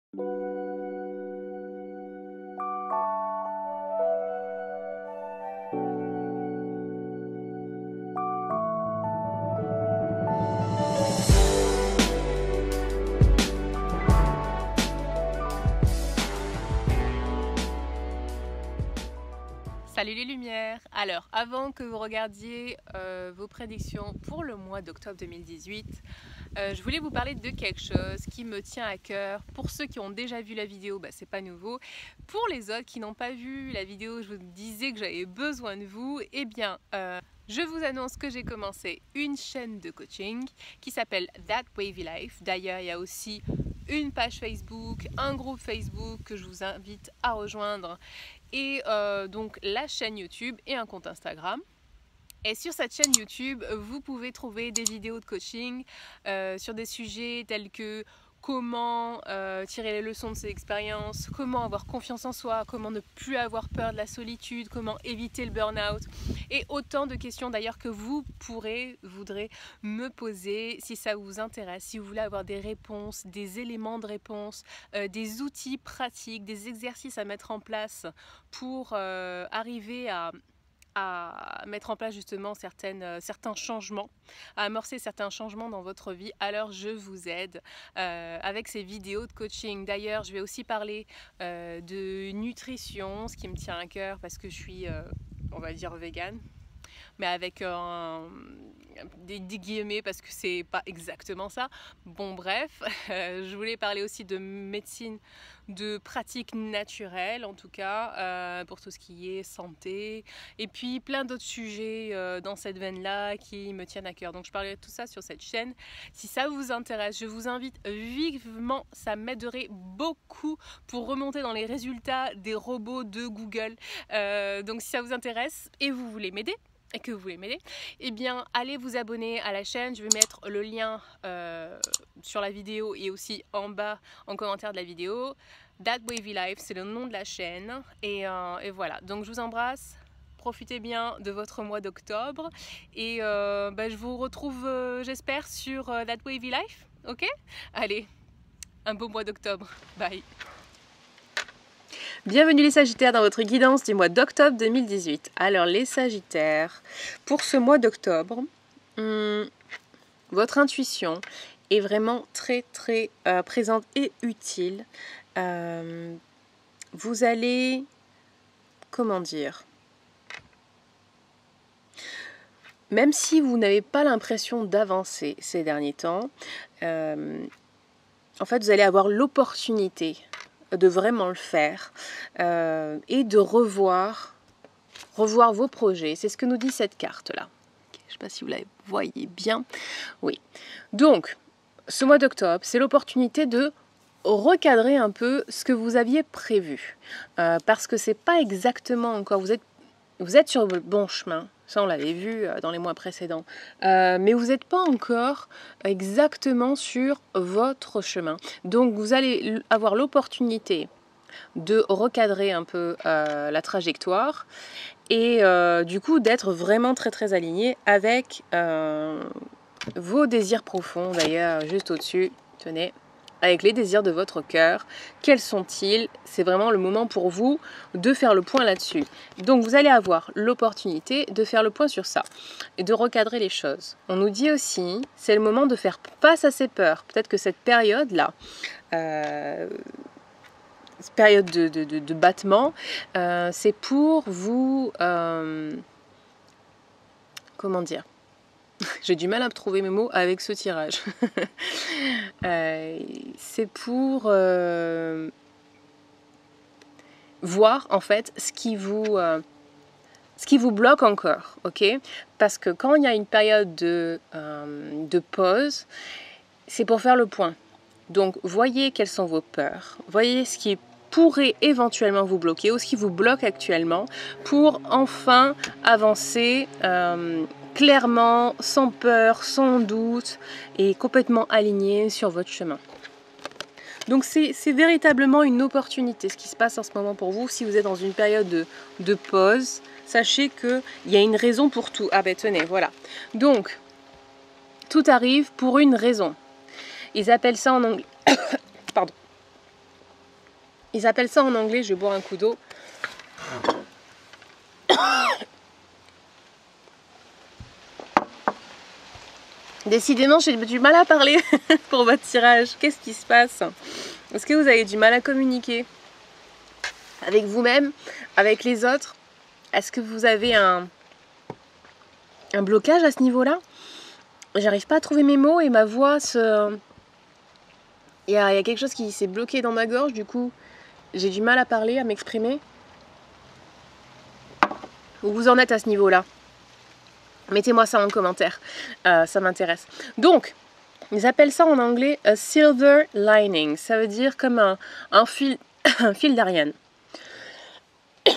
Salut les lumières! Alors, avant que vous regardiez vos prédictions pour le mois d'octobre 2018, je voulais vous parler de quelque chose qui me tient à cœur. Pour ceux qui ont déjà vu la vidéo, c'est pas nouveau. Pour les autres qui n'ont pas vu la vidéo, je vous disais que j'avais besoin de vous. Eh bien, je vous annonce que j'ai commencé une chaîne de coaching qui s'appelle That Wavy Life. D'ailleurs, il y a aussi une page Facebook, un groupe Facebook que je vous invite à rejoindre et donc la chaîne YouTube et un compte Instagram. Et sur cette chaîne YouTube, vous pouvez trouver des vidéos de coaching sur des sujets tels que comment tirer les leçons de ses expériences, comment avoir confiance en soi, comment ne plus avoir peur de la solitude, comment éviter le burn-out et autant de questions d'ailleurs que vous voudrez me poser si ça vous intéresse, si vous voulez avoir des réponses, des éléments de réponse, des outils pratiques, des exercices à mettre en place pour arriver à mettre en place justement certains changements, à amorcer certains changements dans votre vie, alors je vous aide avec ces vidéos de coaching. D'ailleurs, je vais aussi parler de nutrition, ce qui me tient à cœur parce que je suis, on va dire, végane, mais avec des guillemets parce que c'est pas exactement ça. Bon bref, je voulais parler aussi de médecine, de pratiques naturelles en tout cas, pour tout ce qui est santé, et puis plein d'autres sujets dans cette veine-là qui me tiennent à cœur. Donc je parlerai de tout ça sur cette chaîne. Si ça vous intéresse, je vous invite vivement, ça m'aiderait beaucoup pour remonter dans les résultats des robots de Google. Donc si ça vous intéresse et vous voulez m'aider, eh bien allez vous abonner à la chaîne. Je vais mettre le lien sur la vidéo et aussi en bas en commentaire de la vidéo. That Wavy Life, c'est le nom de la chaîne et voilà, donc je vous embrasse, profitez bien de votre mois d'octobre et je vous retrouve j'espère sur That Wavy Life, ok? Allez, un beau mois d'octobre, bye! Bienvenue les Sagittaires dans votre guidance du mois d'octobre 2018. Alors les Sagittaires, pour ce mois d'octobre, votre intuition est vraiment très présente et utile. Vous allez, comment dire, même si vous n'avez pas l'impression d'avancer ces derniers temps, en fait vous allez avoir l'opportunité de vraiment le faire et de revoir vos projets. C'est ce que nous dit cette carte-là. Okay, je ne sais pas si vous la voyez bien. Oui. Donc, ce mois d'octobre, c'est l'opportunité de recadrer un peu ce que vous aviez prévu. Parce que c'est pas exactement encore... Vous êtes sur le bon chemin. Ça, on l'avait vu dans les mois précédents. Mais vous n'êtes pas encore exactement sur votre chemin. Donc, vous allez avoir l'opportunité de recadrer un peu la trajectoire et du coup, d'être vraiment très aligné avec vos désirs profonds. D'ailleurs, juste au-dessus, tenez, avec les désirs de votre cœur. Quels sont-ils? C'est vraiment le moment pour vous de faire le point là-dessus. Donc vous allez avoir l'opportunité de faire le point sur ça et de recadrer les choses. On nous dit aussi, c'est le moment de faire face à ces peurs. Peut-être que cette période-là, cette période de battement, c'est pour vous... comment dire? J'ai du mal à trouver mes mots avec ce tirage. C'est pour voir en fait ce qui vous bloque encore, ok? Parce que quand il y a une période de pause, c'est pour faire le point. Donc voyez quelles sont vos peurs, voyez ce qui pourrait éventuellement vous bloquer ou ce qui vous bloque actuellement pour enfin avancer clairement, sans peur, sans doute et complètement aligné sur votre chemin. Donc c'est véritablement une opportunité ce qui se passe en ce moment pour vous. Si vous êtes dans une période de pause, sachez qu'il y a une raison pour tout. Ah ben tenez, voilà. Donc, tout arrive pour une raison. Ils appellent ça en anglais... Pardon. Ils appellent ça en anglais, je vais boire un coup d'eau. Décidément, j'ai du mal à parler pour votre tirage. Qu'est-ce qui se passe? Est-ce que vous avez du mal à communiquer avec vous-même, avec les autres? Est-ce que vous avez un blocage à ce niveau-là? J'arrive pas à trouver mes mots et ma voix se... Il y a quelque chose qui s'est bloqué dans ma gorge, du coup, j'ai du mal à parler, à m'exprimer. Où vous en êtes à ce niveau-là? Mettez-moi ça en commentaire, ça m'intéresse. Donc, ils appellent ça en anglais a silver lining. Ça veut dire comme un fil, un fil d'Ariane. Il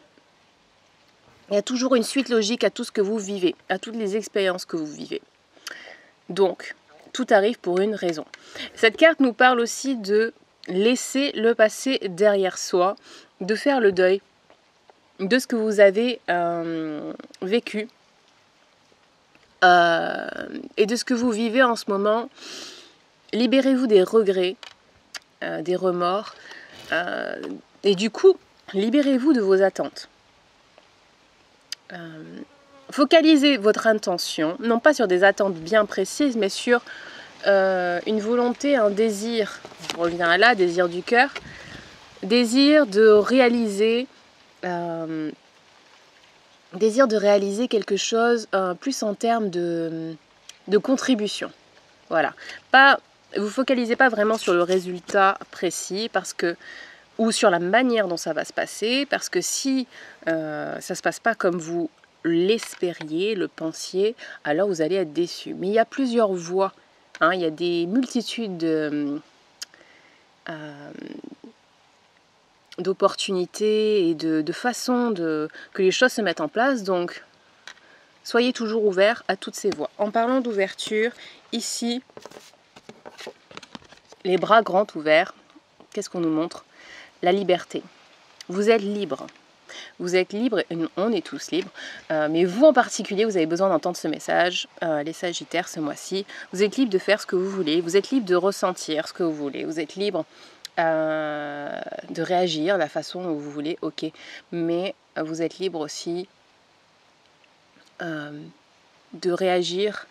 y a toujours une suite logique à tout ce que vous vivez, à toutes les expériences que vous vivez. Donc, tout arrive pour une raison. Cette carte nous parle aussi de laisser le passé derrière soi, de faire le deuil de ce que vous avez vécu et de ce que vous vivez en ce moment. Libérez-vous des regrets, des remords et du coup, libérez-vous de vos attentes. Focalisez votre intention, non pas sur des attentes bien précises, mais sur une volonté, un désir, on revient à là, désir du cœur, désir de réaliser quelque chose plus en termes de contribution. Voilà. Vous focalisez pas vraiment sur le résultat précis ou sur la manière dont ça va se passer, parce que si ça se passe pas comme vous l'espériez, le pensiez, alors vous allez être déçu. Mais il y a plusieurs voies, hein, il y a des multitudes d'opportunités et de façons que les choses se mettent en place, donc soyez toujours ouverts à toutes ces voies. En parlant d'ouverture, ici, les bras grands ouverts, qu'est-ce qu'on nous montre? La liberté. Vous êtes libre. Vous êtes libre, et on est tous libres, mais vous en particulier, vous avez besoin d'entendre ce message, les Sagittaires ce mois-ci. Vous êtes libre de faire ce que vous voulez, vous êtes libre de ressentir ce que vous voulez, vous êtes libre de réagir de la façon dont vous voulez, ok, mais vous êtes libre aussi de réagir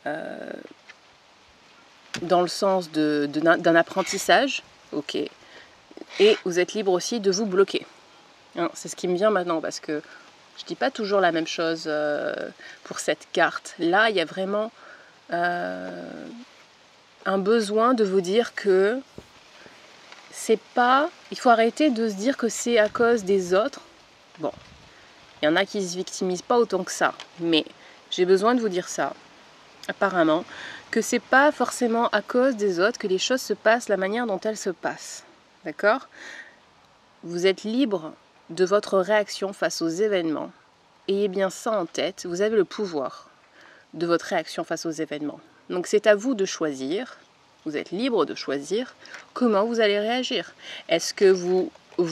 dans le sens d'un apprentissage, ok, et vous êtes libre aussi de vous bloquer. C'est ce qui me vient maintenant, parce que je dis pas toujours la même chose pour cette carte. Là, il y a vraiment un besoin de vous dire que c'est pas... Il faut arrêter de se dire que c'est à cause des autres. Bon, il y en a qui se victimisent pas autant que ça, mais j'ai besoin de vous dire ça, apparemment, que c'est pas forcément à cause des autres que les choses se passent la manière dont elles se passent. D'accord? Vous êtes libre de votre réaction face aux événements. Ayez bien ça en tête, vous avez le pouvoir de votre réaction face aux événements. Donc c'est à vous de choisir, vous êtes libre de choisir comment vous allez réagir. Est-ce que vous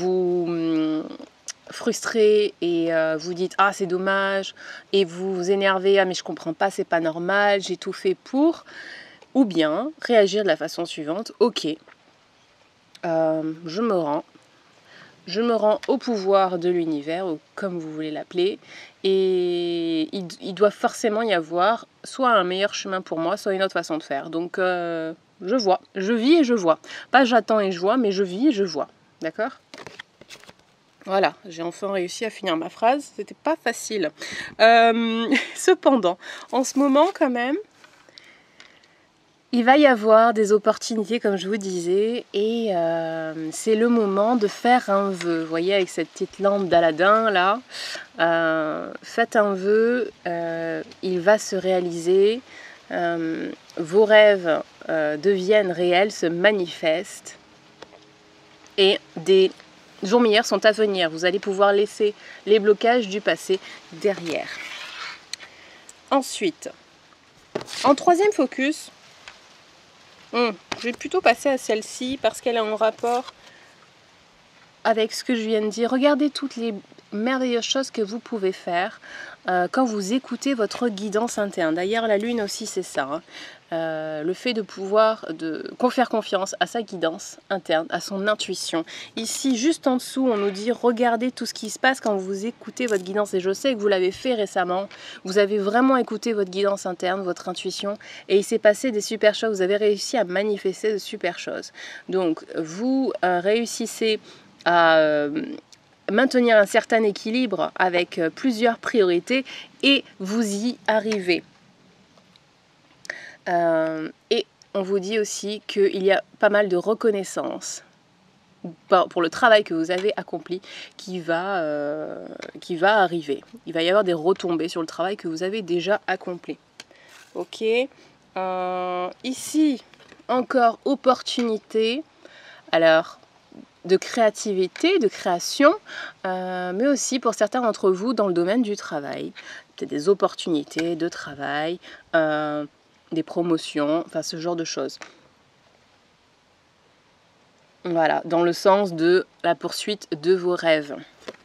frustrez et vous dites « Ah, c'est dommage » et vous vous énervez « Ah, mais je comprends pas, c'est pas normal, j'ai tout fait pour » ou bien réagir de la façon suivante « Ok, je me rends au pouvoir de l'univers, ou comme vous voulez l'appeler, et il doit forcément y avoir soit un meilleur chemin pour moi, soit une autre façon de faire. Donc, je vois, je vis et je vois. Pas j'attends et je vois, mais je vis et je vois. D'accord ? Voilà, j'ai enfin réussi à finir ma phrase. C'était pas facile. Cependant, en ce moment, quand même, il va y avoir des opportunités, comme je vous disais, et c'est le moment de faire un vœu. Vous voyez, avec cette petite lampe d'Aladin, là, faites un vœu, il va se réaliser, vos rêves deviennent réels, se manifestent, et des jours meilleurs sont à venir. Vous allez pouvoir laisser les blocages du passé derrière. Ensuite, en troisième focus, je vais plutôt passer à celle-ci parce qu'elle est en rapport avec ce que je viens de dire. Regardez toutes les merveilleuses choses que vous pouvez faire quand vous écoutez votre guidance interne. D'ailleurs, la lune aussi, c'est ça. le fait de pouvoir faire confiance à sa guidance interne, à son intuition. Ici, juste en dessous, on nous dit regardez tout ce qui se passe quand vous écoutez votre guidance. Et je sais que vous l'avez fait récemment. Vous avez vraiment écouté votre guidance interne, votre intuition, et il s'est passé des super choses. Vous avez réussi à manifester de super choses. Donc, vous réussissez à maintenir un certain équilibre avec plusieurs priorités et vous y arrivez. Et on vous dit aussi qu'il y a pas mal de reconnaissance pour le travail que vous avez accompli qui va arriver. Il va y avoir des retombées sur le travail que vous avez déjà accompli. Ok. Ici, encore opportunité. Alors, de créativité, de création, mais aussi pour certains d'entre vous dans le domaine du travail. Peut-être des opportunités de travail, des promotions, enfin ce genre de choses. Voilà, dans le sens de la poursuite de vos rêves.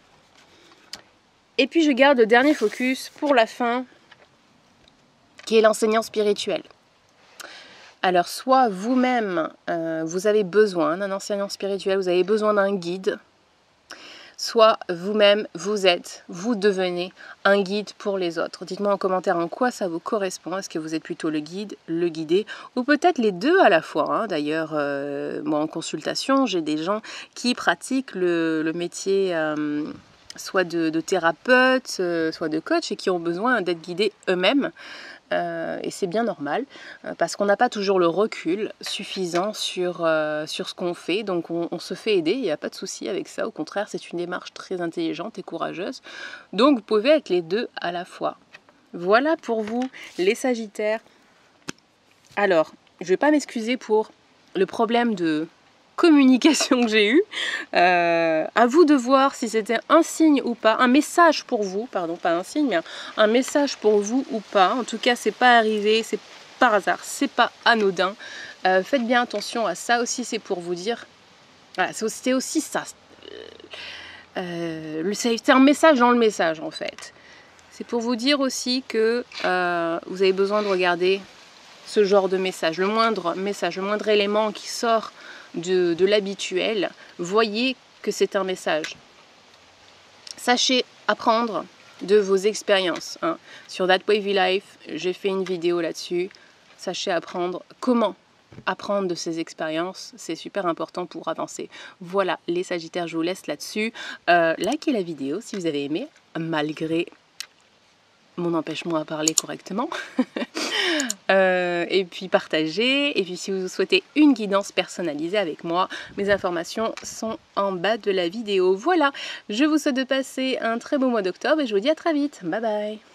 Et puis je garde le dernier focus pour la fin, qui est l'enseignant spirituel. Alors soit vous-même, vous avez besoin d'un enseignant spirituel, vous avez besoin d'un guide, soit vous-même, vous devenez un guide pour les autres. Dites-moi en commentaire en quoi ça vous correspond. Est-ce que vous êtes plutôt le guide, le guidé, ou peut-être les deux à la fois, hein. D'ailleurs, moi en consultation, j'ai des gens qui pratiquent le métier soit de thérapeute, soit de coach, et qui ont besoin d'être guidés eux-mêmes. Et c'est bien normal, parce qu'on n'a pas toujours le recul suffisant sur ce qu'on fait, donc on se fait aider, il n'y a pas de souci avec ça, au contraire c'est une démarche très intelligente et courageuse, donc vous pouvez être les deux à la fois. Voilà pour vous les Sagittaires. Alors, je ne vais pas m'excuser pour le problème de communication que j'ai eu. À vous de voir si c'était un signe ou pas, un message pour vous, pardon, pas un signe, mais un message pour vous ou pas. En tout cas, c'est pas arrivé, c'est par hasard, c'est pas anodin. Faites bien attention à ça aussi, c'est pour vous dire. Voilà, c'est aussi ça. C'est un message dans le message en fait. C'est pour vous dire aussi que vous avez besoin de regarder ce genre de message, le moindre élément qui sort de l'habituel, voyez que c'est un message. Sachez apprendre de vos expériences. Hein. Sur That Wavy Life, j'ai fait une vidéo là-dessus. Sachez apprendre comment apprendre de ces expériences. C'est super important pour avancer. Voilà, les Sagittaires, je vous laisse là-dessus. Likez la vidéo si vous avez aimé, malgré mon empêchement à parler correctement. Et puis partagez, et puis si vous souhaitez une guidance personnalisée avec moi, mes informations sont en bas de la vidéo. Voilà, je vous souhaite de passer un très beau mois d'octobre et je vous dis à très vite. Bye bye.